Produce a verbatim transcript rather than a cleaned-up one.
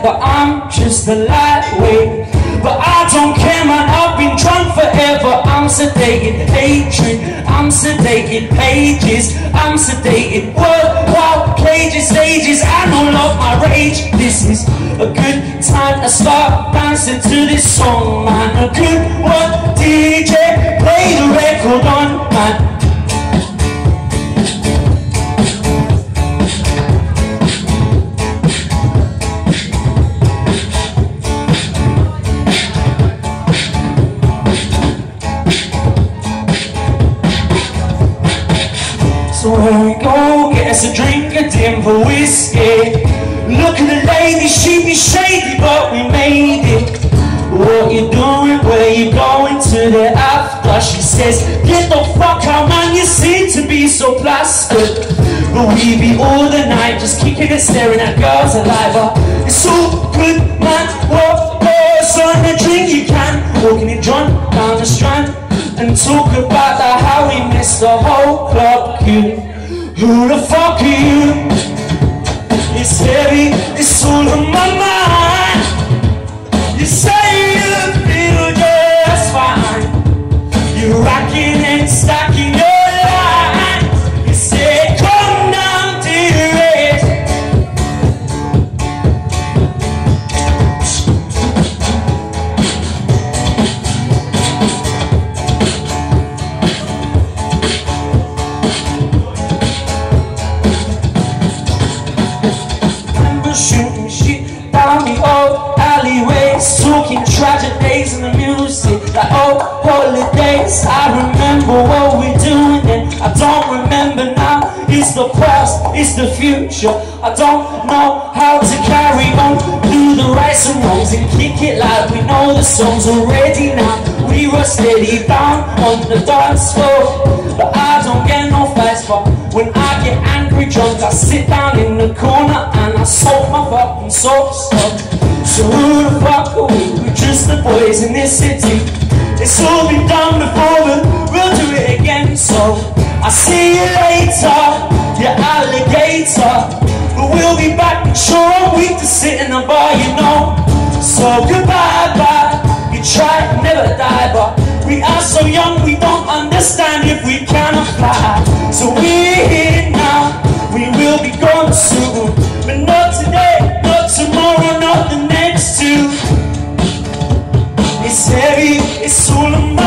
but I'm just a lightweight. But I don't care, man, I've been drunk forever. I'm sedated hatred, I'm sedated pages, I'm sedated world, wild cages, stages. I don't love my rage. This is a good time to start dancing to this song, man. A good one, D J, play the record on, man. So here we go, get us a drink of Denver whiskey. Look at the lady, she be shady, but we made it. What you doing, where you going to the after? She says, get the fuck out, man, you seem to be so plastered. But we be all the night, just kicking and staring at girls alive. But it's so good, man, what goes on the drink you can. Walking it drunk down the strand and talk about the how we missed the whole club queue. Who the fuck are you? It's heavy, it's all on my mind. You say you feel just fine. You're racking and stacking your lines. You say come down to it. Shooting shit down the old alleyways, talking tragic days in the music, like old holidays. I remember what we're doing then, I don't remember now. It's the past, it's the future. I don't know how to carry on, do the rights and wrongs and kick it like we know the songs already now. We were steady down on the dance floor, but I don't get no fights. But when I get angry drunk, I sit down in the corner and I soak my fucking socks up. So who the fuck are we? We're just the boys in this city. It's all been done before, but we'll do it again. So I see you later, you alligator. But we'll be back, sure I'm weak to sit in the bar, you know. So goodbye, bye. You try, never die, but we are so young, we don't understand if we cannot fly. So we're here now, we will be gone soon, but not today, not tomorrow, not the next two. It's heavy, it's all of my